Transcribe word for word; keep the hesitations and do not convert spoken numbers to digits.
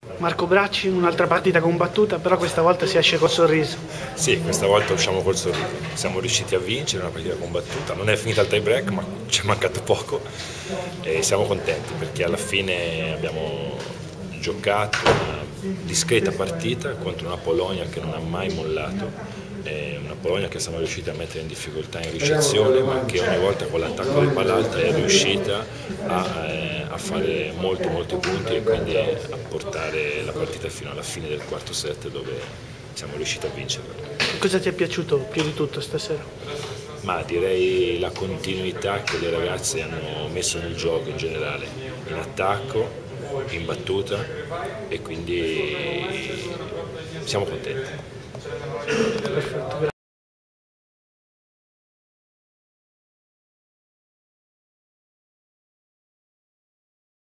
Marco Bracci, un'altra partita combattuta, però questa volta si esce col sorriso. Sì, questa volta usciamo col sorriso. Siamo riusciti a vincere una partita combattuta, non è finita il tie break, ma ci è mancato poco e siamo contenti perché alla fine abbiamo giocato una discreta partita contro una Polonia che non ha mai mollato. È una Polonia che siamo riusciti a mettere in difficoltà in ricezione, ma che ogni volta con l'attacco del palla alta è riuscita a, eh, a fare molti molti punti e quindi a portare la partita fino alla fine del quarto set, dove siamo riusciti a vincere. Cosa ti è piaciuto più di tutto stasera? Ma direi la continuità che le ragazze hanno messo nel gioco in generale, in attacco, in battuta, e quindi siamo contenti. Perfetto.